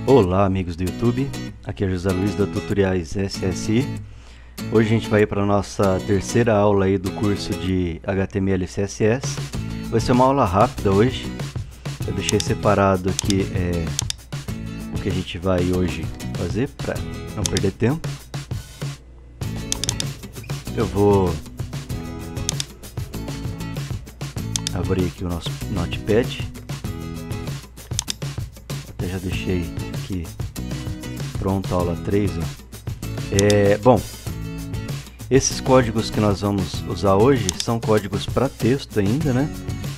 Olá amigos do YouTube, aqui é José Luiz da Tutoriais SSI. Hoje a gente vai para a nossa terceira aula aí do curso de HTML e CSS. Vai ser uma aula rápida hoje. Eu deixei separado aqui o que a gente vai hoje fazer para não perder tempo. Eu vou abrir aqui o nosso Notepad. Até já deixei aqui pronto a aula 3. Bom, esses códigos que nós vamos usar hoje são códigos para texto ainda, né?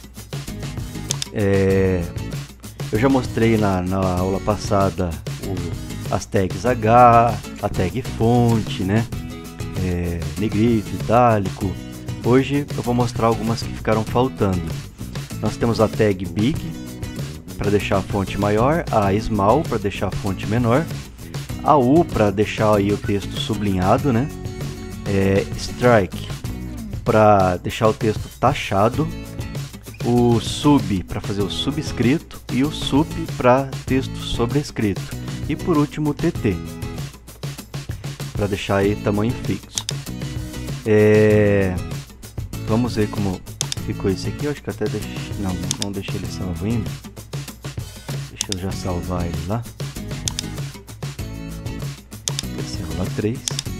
Eu já mostrei na aula passada as tags H, a tag fonte, né? Negrito, itálico. Hoje eu vou mostrar algumas que ficaram faltando. Nós temos a tag big para deixar a fonte maior, a small para deixar a fonte menor, a U para deixar aí o texto sublinhado, né? Strike para deixar o texto taxado, o sub para fazer o subscrito e o sup para texto sobrescrito, e por último o TT para deixar aí tamanho fixo. Vamos ver como ficou esse aqui. Eu acho que até não deixei ele salvo ainda. Deixa eu já salvar ele lá. Esse é aula 3.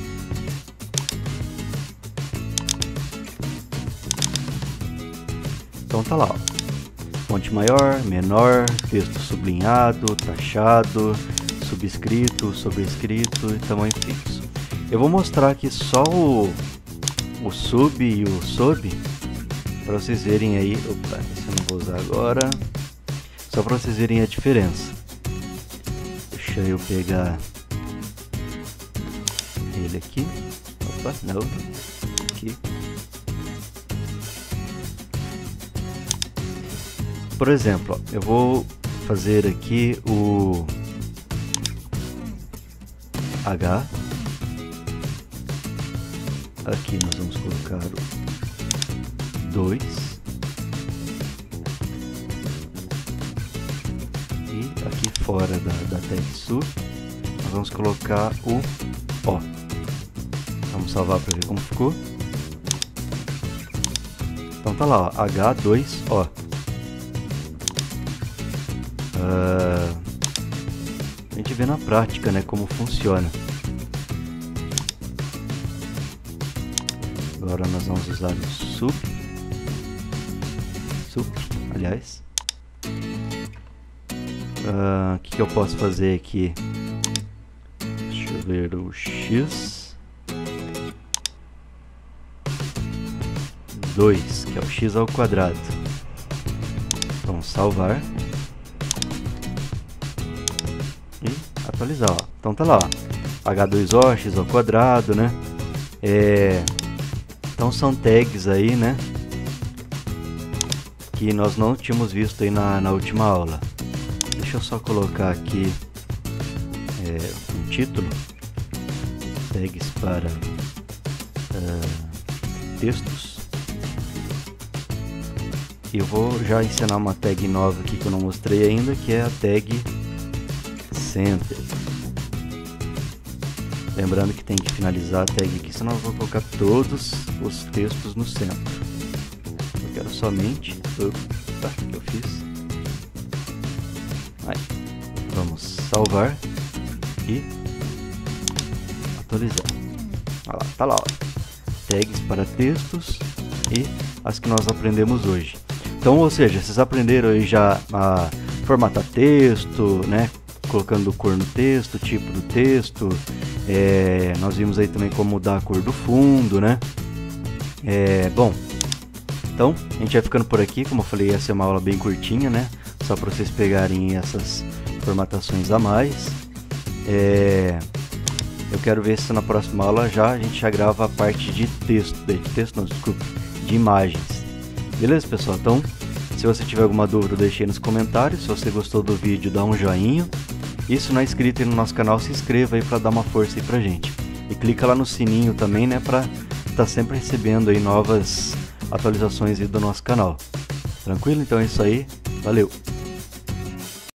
Então tá lá, ó. Fonte maior, menor, texto sublinhado, taxado, subscrito, sobrescrito e tamanho fixo. Eu vou mostrar aqui só o sub e o sub para vocês verem aí. Opa, esse eu não vou usar agora. Só para vocês verem a diferença. Deixa eu pegar ele aqui. Opa, não. Aqui. Por exemplo, ó, eu vou fazer aqui o H. Aqui nós vamos colocar o 2. E aqui fora da tag sub, nós vamos colocar o O. Vamos salvar para ver como ficou. Então tá lá, ó, H2O. A gente vê na prática, né, como funciona. Agora nós vamos usar o sup, aliás. O que eu posso fazer aqui? Deixa eu ver o x 2, que é o x ao quadrado. Vamos salvar e atualizar, ó. Então tá lá, ó. H2O, x ao quadrado, né? Então são tags aí, né, que nós não tínhamos visto aí na última aula. Deixa eu só colocar aqui um título: tags para textos. E eu vou já ensinar uma tag nova aqui que eu não mostrei ainda, que é a tag center. Lembrando que tem que finalizar a tag aqui, senão eu vou colocar todos os textos no centro. Eu quero somente... Opa, o que eu fiz? Aí, vamos salvar e atualizar. Olha lá, tá lá, ó. Tags para textos e as que nós aprendemos hoje. Então, ou seja, vocês aprenderam aí já a formatar texto, né? Colocando cor no texto, tipo do texto. Nós vimos aí também como mudar a cor do fundo, né? Bom, então a gente vai ficando por aqui. Como eu falei, essa é uma aula bem curtinha, né? Só para vocês pegarem essas formatações a mais. Eu quero ver se na próxima aula a gente já grava a parte de texto, de imagens. Beleza, pessoal? Então, se você tiver alguma dúvida, deixe aí nos comentários. Se você gostou do vídeo, dá um joinha. E se não é inscrito aí no nosso canal, se inscreva aí para dar uma força aí pra gente. E clica lá no sininho também, né, para estar sempre recebendo aí novas atualizações aí do nosso canal. Tranquilo? Então é isso aí. Valeu!